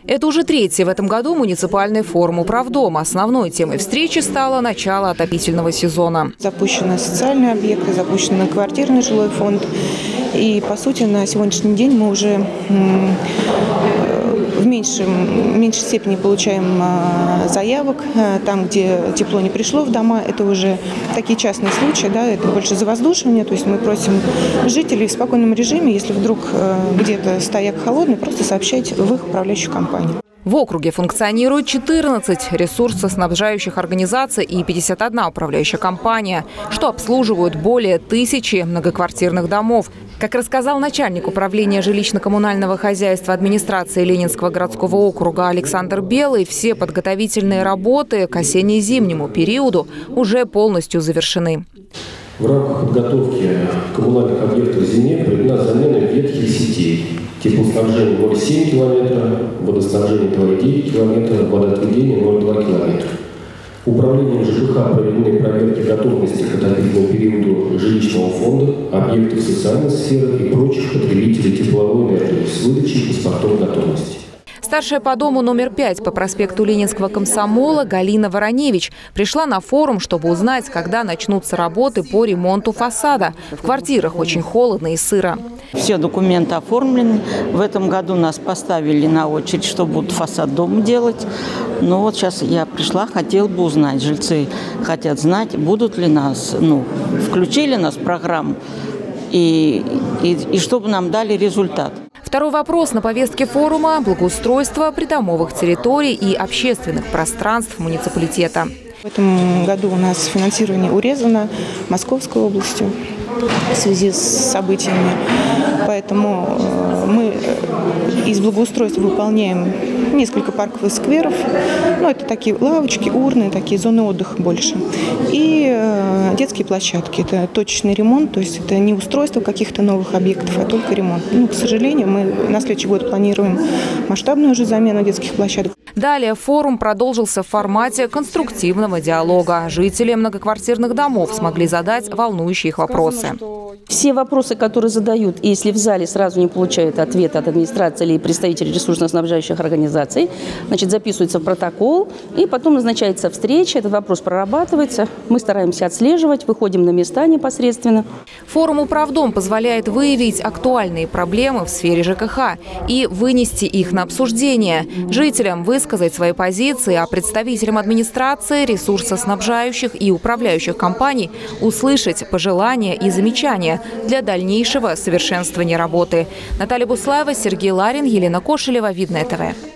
Это уже третий в этом году муниципальный форум «Управдом». Основной темой встречи стало начало отопительного сезона. Запущены социальные объекты, запущен квартирный жилой фонд. И, по сути, на сегодняшний день мы уже в меньшей степени получаем заявок. Там, где тепло не пришло в дома, это уже такие частные случаи, да, это больше завоздушивание. То есть мы просим жителей в спокойном режиме, если вдруг где-то стояк холодный, просто сообщать в их управляющую компанию. В округе функционирует 14 ресурсоснабжающих организаций и 51 управляющая компания, что обслуживают более 1000 многоквартирных домов. Как рассказал начальник управления жилищно-коммунального хозяйства администрации Ленинского городского округа Александр Белый, все подготовительные работы к осенне-зимнему периоду уже полностью завершены. В рамках подготовки коммунальных объектов в зиме проведена замена ветхих сетей. Теплоснабжение 0,7 км, водоснабжение 2,9 км, водоотведение 0,2 км. Управлением ЖКХ проведены проверки готовности к отопительному периоду жилищного фонда, объектов социальной сферы и прочих потребителей тепловой энергии с выдачей паспортов готовности. Старшая по дому номер 5 по проспекту Ленинского комсомола Галина Вороневич пришла на форум, чтобы узнать, когда начнутся работы по ремонту фасада. В квартирах очень холодно и сыро. Все документы оформлены. В этом году нас поставили на очередь, что будут фасад дома делать. Но вот сейчас я пришла, хотела бы узнать, жильцы хотят знать, будут ли нас, включили нас в программу и чтобы нам дали результат. Второй вопрос на повестке форума – благоустройство придомовых территорий и общественных пространств муниципалитета. В этом году у нас финансирование урезано Московской областью в связи с событиями. Поэтому мы из благоустройства выполняем несколько парковых скверов. Это такие лавочки, урны, такие зоны отдыха больше. И детские площадки. Это точечный ремонт, то есть это не устройство каких-то новых объектов, а только ремонт. К сожалению, мы на следующий год планируем масштабную уже замену детских площадок. Далее форум продолжился в формате конструктивного диалога. Жители многоквартирных домов смогли задать волнующие их вопросы. Все вопросы, которые задают, и если в зале сразу не получают ответ от администрации или представителей ресурсоснабжающих организаций, записывается в протокол, и потом назначается встреча, этот вопрос прорабатывается. Мы стараемся отслеживать, выходим на места непосредственно. Форум «Управдом» позволяет выявить актуальные проблемы в сфере ЖКХ и вынести их на обсуждение. Жителям высказать свои позиции, а представителям администрации, ресурсоснабжающих и управляющих компаний услышать пожелания и замечания для дальнейшего совершенствования работы. Наталья Буслаева, Сергей Ларин, Елена Кошелева, Видное ТВ.